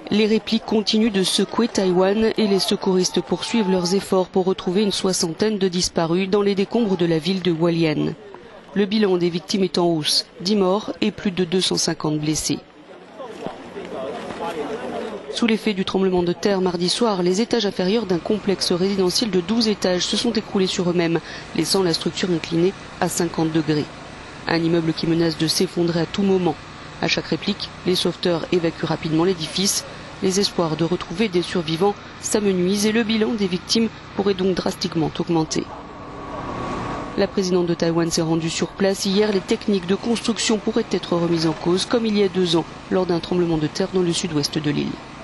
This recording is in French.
Les répliques continuent de secouer Taïwan et les secouristes poursuivent leurs efforts pour retrouver une soixantaine de disparus dans les décombres de la ville de Hualien. Le bilan des victimes est en hausse, 10 morts et plus de 250 blessés. Sous l'effet du tremblement de terre mardi soir, les étages inférieurs d'un complexe résidentiel de 12 étages se sont écroulés sur eux-mêmes, laissant la structure inclinée à 50 degrés. Un immeuble qui menace de s'effondrer à tout moment. À chaque réplique, les sauveteurs évacuent rapidement l'édifice. Les espoirs de retrouver des survivants s'amenuisent et le bilan des victimes pourrait donc drastiquement augmenter. La présidente de Taïwan s'est rendue sur place hier. Les techniques de construction pourraient être remises en cause, comme il y a 2 ans, lors d'un tremblement de terre dans le sud-ouest de l'île.